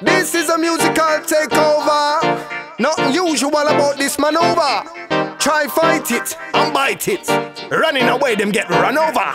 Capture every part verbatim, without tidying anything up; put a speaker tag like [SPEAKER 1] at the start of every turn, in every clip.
[SPEAKER 1] This is a musical takeover. Nothing usual about this maneuver. Try fight it and bite it. Running away, them get run over.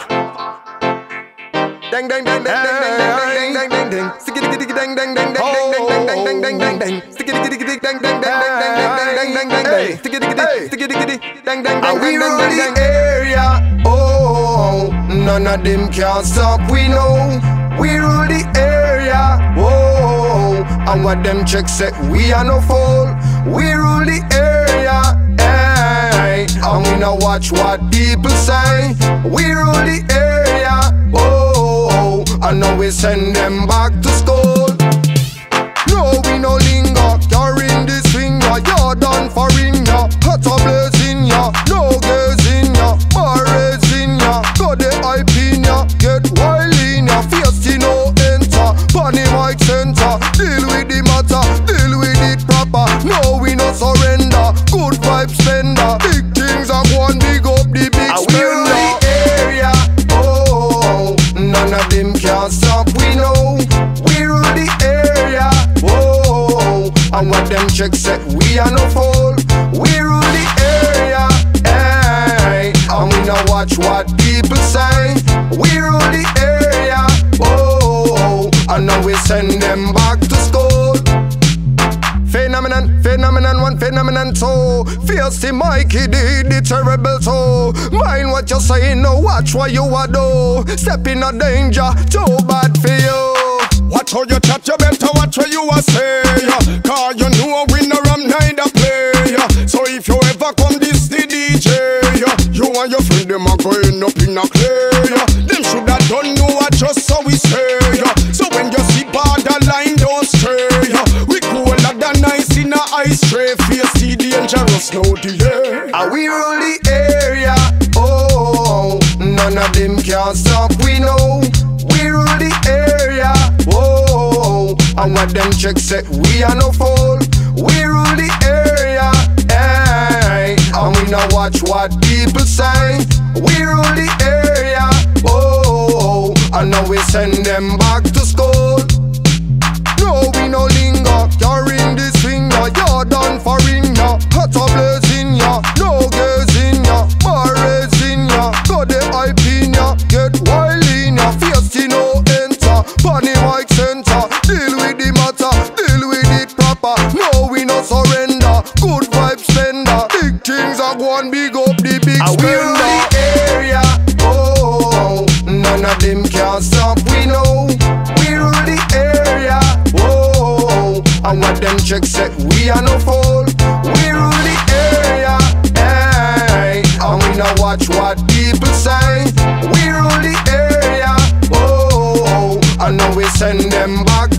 [SPEAKER 1] Dang dang dang dang dang dang dang dang dang. Sticky diggy diggy dang dang dang dang dang dang dang dang dang dang. Sticky diggy diggy diggy dang dang dang dang dang dang dang dang dang. Sticky diggy diggy sticky diggy diggy dang dang dang dang dang dang dang. Area, oh, none of them can stop. We know we rule the area. Whoa, and what them checks say we are no fool. We rule the area. Hey, and we no watch what people say. We rule the area. Whoa, and now we send them back to school. No, we no linger, carrying this finger. You're done for ring ya, hot a blazing ya. No girls in ya, barres in ya. Got the hype in ya, get wild in ya. Fiesty no enter, bunny mic center. Deal with the matter, deal with it proper. No, we no surrender, good vibe spender. Big things are one, big up the big spender. The area, oh, none of them can stop. We know we rule the area. Whoa, and what them checks say we are no fool. We rule the area. Hey, and we no watch what people say. We rule the area. Whoa, and now we send them back to school. Phenomenon, phenomenon one, phenomenon two. Fiercey Mikey did the terrible two. Mind what you're saying, no watch what you a do. Step in a danger, too bad for you.
[SPEAKER 2] Watch how you chat, you better watch what you a say. Cause you know we no ram neither play. So if you ever come this the D J, you and your friend them are going up in a clay. Them shoulda done know what just so we say. So when you see borderline don't stray. We cooler than ice in a ice tray. Face the dangerous now the air.
[SPEAKER 1] And we rule the area. Oh, none of them can stop. We know we rule the area. Whoa, and what them checks say we are no fool. We rule the area. Hey, and we no watch what people say. We rule the area. Whoa, and now we send them back to school. No, we no linger, carrying this finger. You're done for ring ya, hot a blazing ya. No girls in ya, barres in ya. Got the hype in ya, get wild in ya. Fiesty no enter, bunny mic center. Deal with the matter, deal with it proper. No, we no surrender, good vibe spender. Big things are one, big up the big spender. We rule the area, oh, none of them can stop. We know we rule the area. Whoa, and what them checks say we are no fool. We rule the area. Hey, and we no watch what people say. We rule the area. Whoa, and now we send them back